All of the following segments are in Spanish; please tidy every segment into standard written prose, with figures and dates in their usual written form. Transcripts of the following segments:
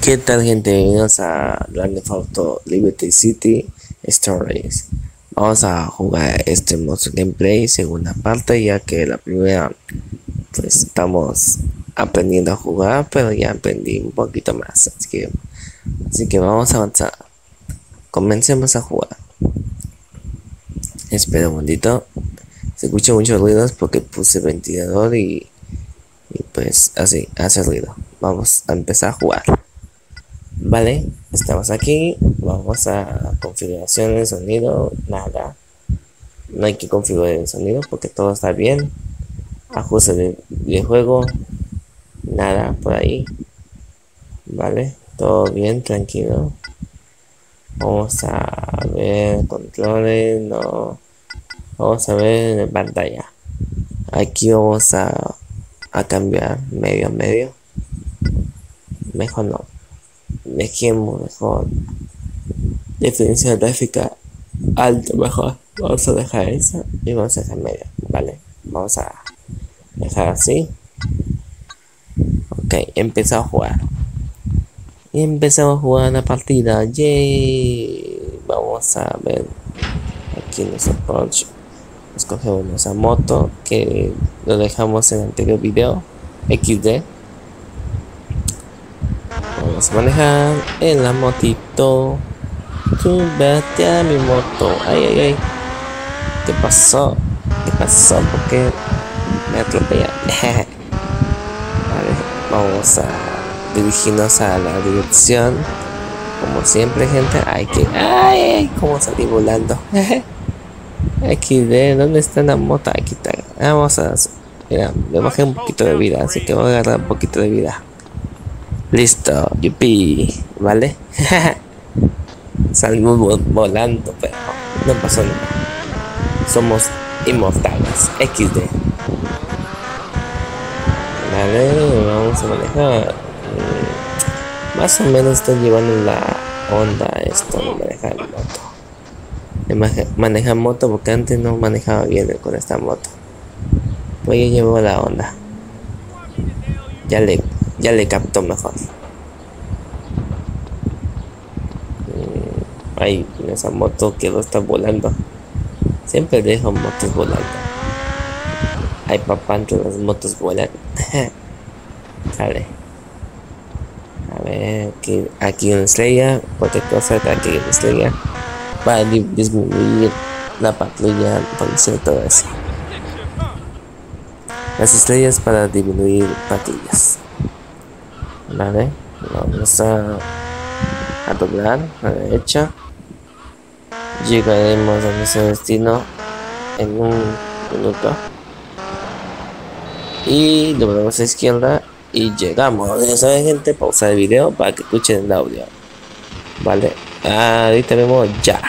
¿Qué tal, gente? Bienvenidos a Grand Theft Auto Liberty City Stories. Vamos a jugar este modo gameplay segunda parte, ya que la primera pues estamos aprendiendo a jugar, pero ya aprendí un poquito más, así que vamos a avanzar. Comencemos a jugar. Espera un momentito. Se escuchan muchos ruidos porque puse ventilador y pues así hace ruido. Vamos a empezar a jugar. Vale, estamos aquí. Vamos a configuración de sonido. Nada, no hay que configurar el sonido porque todo está bien. Ajuste de juego. Nada por ahí. Vale, todo bien, tranquilo. Vamos a ver controles. No, vamos a ver en pantalla. Aquí vamos a cambiar medio a medio. Mejor no. Dejemos mejor definición gráfica alto, mejor. Vamos a dejar esa y vamos a dejar medio. Vale, vamos a dejar así. Ok, empezamos a jugar. Y empezamos a jugar la partida. Yay. Vamos a ver aquí nuestro approach. Escogemos nuestra moto que lo dejamos en el anterior video. XD. Vamos a manejar en la motito. Súbete a mi moto. Ay, ay, ay. ¿Qué pasó? ¿Qué pasó? ¿Por qué me atropellan? Vale, vamos a dirigirnos a la dirección. Como siempre, gente. Hay que... ¡Ay, ay! ¿Cómo salí volando? Aquí de... ¿Dónde está la moto? Aquí está. Vamos a... Mira, me bajé un poquito de vida, así que voy a agarrar un poquito de vida. Listo, yupi, ¿vale? Salimos volando, pero no pasó nada. Somos inmortales, XD. Vale, vamos a manejar. Más o menos estoy llevando la onda esto de manejar moto. Manejar moto porque antes no manejaba bien con esta moto. Pues ya llevo la onda. Ya le captó mejor. Ay, esa moto que lo está volando. Siempre dejo motos volando. Ay, papá, entre las motos vuelan. Vale. A ver, aquí una estrella. Cualquier cosa de aquí una estrella. Para disminuir la patrulla, policía y todo eso. Las estrellas para disminuir patrullas. Vale, vamos a doblar a la derecha. Llegaremos a nuestro destino en un minuto. Y doblamos a la izquierda y llegamos. Ya saben, gente, pausa el video para que escuchen el audio. Vale, ahorita vemos ya.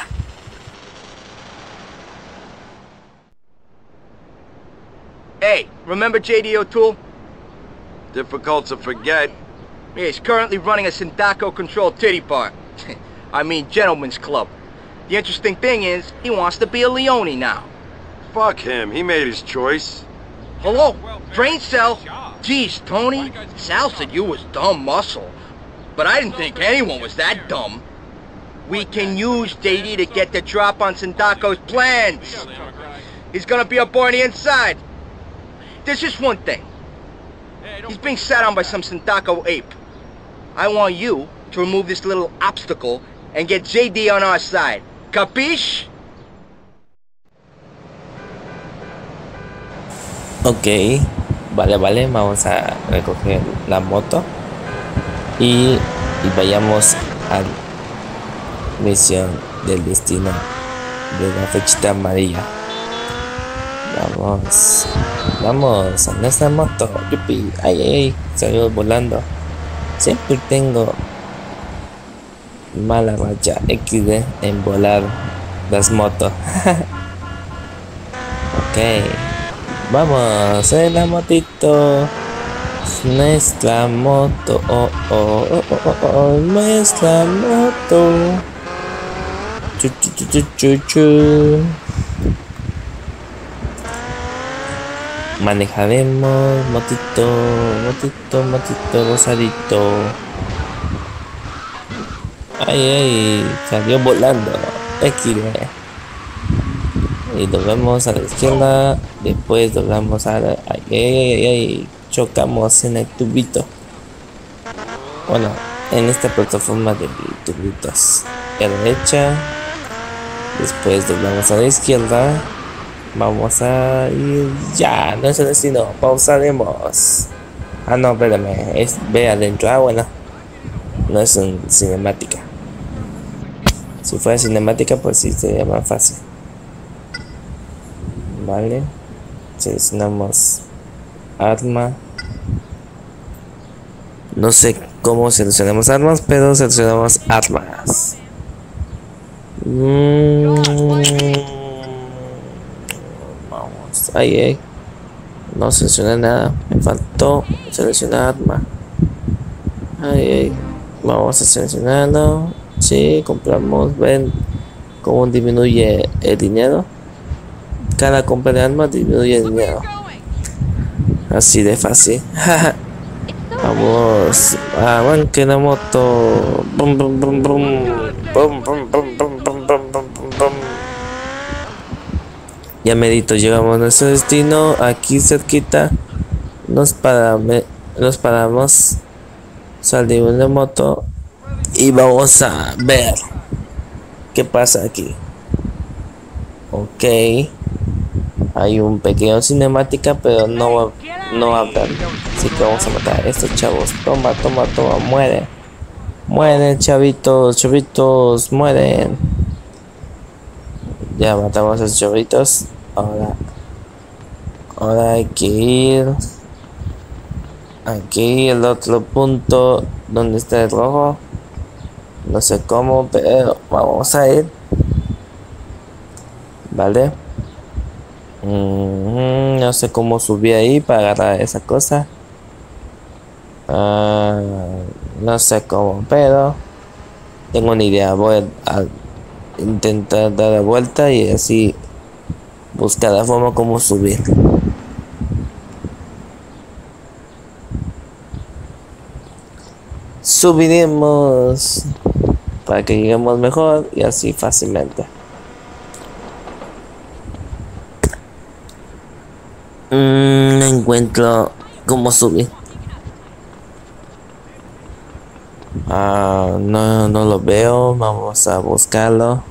Hey, remember J.D. O'Toole? Difficult to forget. Yeah, he's currently running a Sindaco-controlled titty bar. I mean, gentleman's club. The interesting thing is, he wants to be a Leone now. Fuck him, he made his choice. Hello? Brain cell? Geez, Tony, Sal said you was dumb muscle. But I didn't think anyone was that dumb. We can use JD to get the drop on Sindaco's plans. He's gonna be a boy on the inside. There's just one thing. He's being sat on by some Sindaco ape. I want you to remove this little obstacle and get JD on our side. Capiche? Ok, vale, vamos a recoger la moto y vayamos a la misión del destino de la flechita amarilla. Vamos a nuestra moto. Yupi. Ay, salimos volando. Siempre tengo mala racha XD en volar las motos. Ok, vamos en la motito. Nuestra moto. Nuestra moto. Chu. Manejaremos motito rosadito. Ay, ay, salió volando. X. Y doblamos a la izquierda. Después doblamos a la... Ay, ay, ay, ay. Chocamos en el tubito. Bueno, en esta plataforma de tubitos. A la derecha. Después doblamos a la izquierda. Vamos a ir ya. No es el destino. Pausaremos. Ah, no, espérame. Es ve adentro. Ah, bueno. No es en cinemática. Si fuera cinemática, pues sí sería más fácil. Vale. Seleccionamos arma. No sé cómo seleccionamos armas, pero seleccionamos armas. Vamos. Ay. No seleccioné nada. Me faltó seleccionar arma. Ay. Vamos a seleccionarlo. Sí, compramos. Ven cómo disminuye el dinero. Cada compra de armas disminuye el dinero. Así de fácil. Vamos. Arranque la moto. Bum, bum, bum, bum. Bum, bum, bum, bum, bum, bum, bum, bum. Ya medito, llegamos a nuestro destino. Aquí cerquita. Nos paramos. Salimos de moto. Y vamos a ver qué pasa aquí. Ok. Hay un pequeño cinemática, pero no hablan. Así que vamos a matar a estos chavos. Toma, toma, toma. Muere. Mueren, chavitos, mueren. Ya matamos a esos chavitos. Ahora hay que ir. Aquí el otro punto donde está el rojo. No sé cómo, pero vamos a ir. Vale. No sé cómo subí ahí para agarrar esa cosa. No sé cómo, pero tengo una idea. Voy a intentar dar la vuelta y así buscar la forma como subir. Subiremos para que lleguemos mejor y así fácilmente. No encuentro cómo subir. No lo veo. Vamos a buscarlo.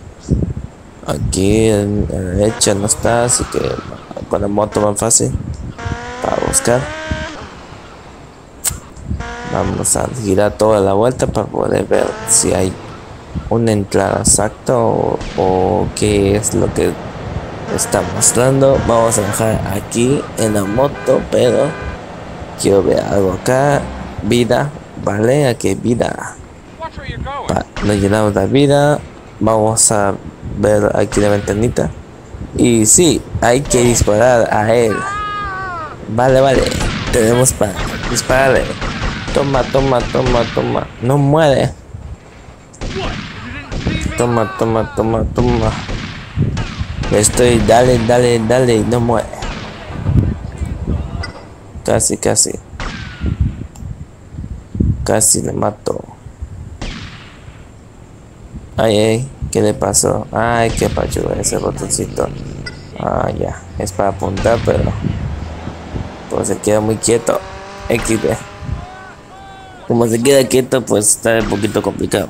Aquí en la derecha no está, así que con la moto más fácil para buscar. Vamos a girar toda la vuelta para poder ver si hay una entrada exacta o qué es lo que está mostrando. Vamos a dejar aquí en la moto, pero quiero ver algo acá. Vida, vale, aquí hay vida. Nos llenamos la vida. Vamos a ver aquí la ventanita. Y sí, hay que disparar a él. Vale, tenemos para dispararle. Toma. No muere. Toma. Estoy, dale. No muere. Casi. Casi le mato. Ay, ¿qué le pasó? Ay, qué pachuga ese botoncito. Ya. Es para apuntar, pero pues se queda muy quieto. XD. Como se queda quieto, pues está un poquito complicado.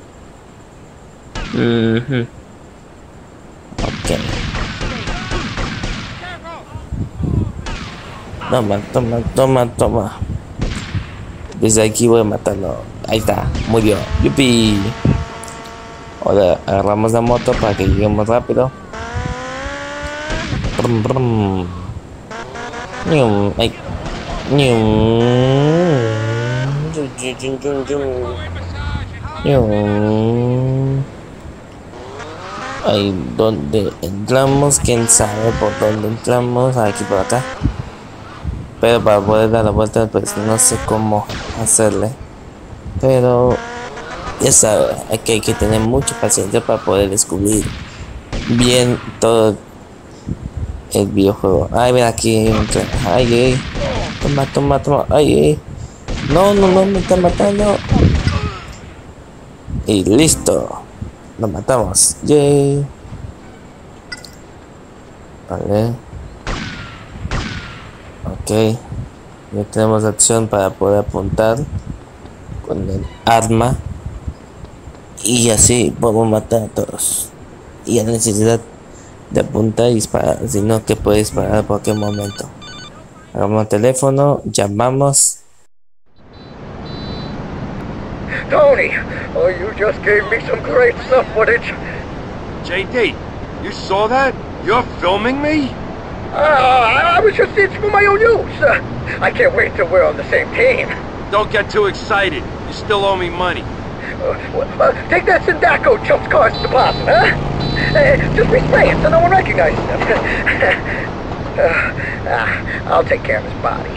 Ok. Toma. Desde aquí voy a matarlo. Ahí está, murió. Yupi. Ahora agarramos la moto para que lleguemos rápido. Brum. Ay. Ahí donde entramos, quién sabe por dónde entramos, aquí por acá. Pero para poder dar la vuelta, pues no sé cómo hacerle. Pero ya sabes, aquí hay que tener mucha paciencia para poder descubrir bien todo el videojuego. Ay, mira aquí. Ay. Toma. Ay. No, me está matando. Y listo. Lo matamos. Yay. Vale. Ok. Ya tenemos la opción para poder apuntar con el arma. Y así podemos matar a todos. Y la necesidad de apuntar y disparar, sino que puede disparar a cualquier momento. Hagamos el teléfono, llamamos. Tony, oh, you just gave me some great stuff footage. JD, you saw that? You're filming me? I was just, it's for my own use. I can't wait till we're on the same team. Don't get too excited. You still owe me money. Take that Sindaco jumps cars deposit, huh? Just respray it so no one recognizes him. I'll take care of his body.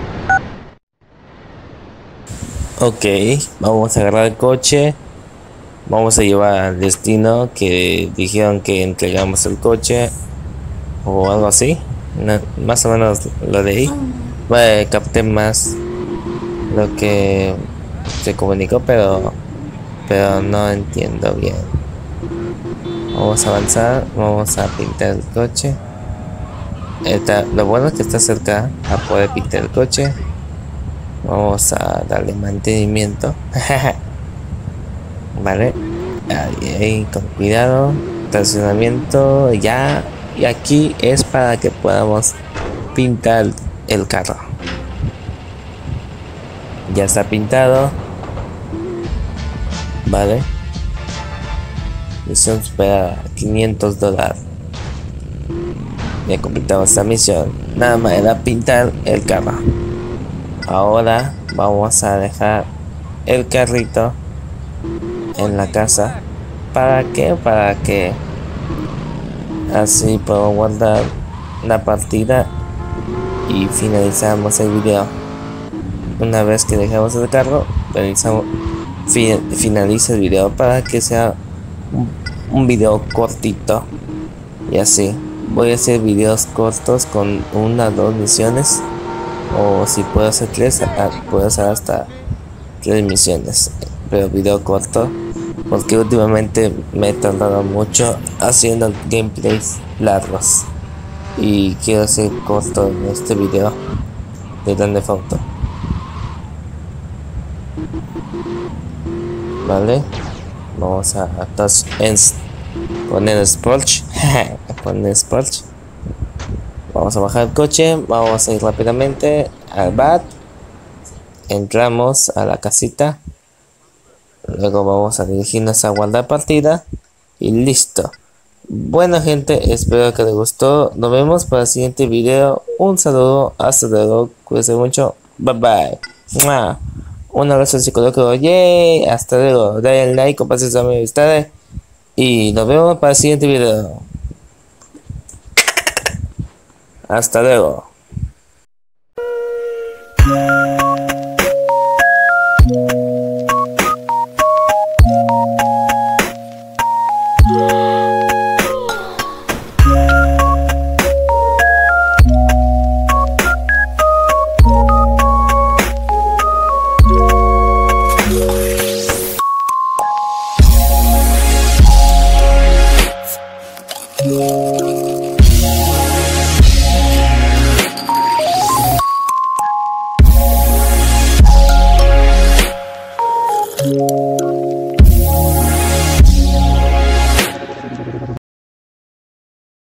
Ok, vamos a agarrar el coche. Vamos a llevar al destino que dijeron que entregamos el coche. O algo así. No, más o menos lo leí. Bueno, capté más lo que se comunicó, pero no entiendo bien. Vamos a avanzar, vamos a pintar el coche. Lo bueno es que está cerca a poder pintar el coche. Vamos a darle mantenimiento. Vale, ahí con cuidado. Estacionamiento ya. Y aquí es para que podamos pintar el carro. Ya está pintado. Vale. Misión supera $500. Ya completamos esta misión. Nada más era pintar el carro. Ahora vamos a dejar el carrito en la casa. ¿Para qué? Para que así puedo guardar la partida y finalizamos el video. Una vez que dejamos el carro, finaliza el video para que sea un video cortito. Y así voy a hacer videos cortos con 1 o 2 misiones, o si puedo hacer 3, puedo hacer hasta 3 misiones, pero video corto, porque últimamente me he tardado mucho haciendo gameplays largos y quiero hacer corto en este video de Grand Theft Auto. Vale, vamos a poner Sport. Poner Sport. Vamos a bajar el coche, vamos a ir rápidamente al bar. Entramos a la casita. Luego vamos a dirigirnos a guardar partida. Y listo. Bueno gente, espero que les gustó. Nos vemos para el siguiente video. Un saludo, hasta luego. Cuídense mucho. Bye bye. ¡Mua! Un abrazo psicológico. Yay. Hasta luego. Dale like, compartan sus amistades. Y nos vemos para el siguiente video. Hasta luego.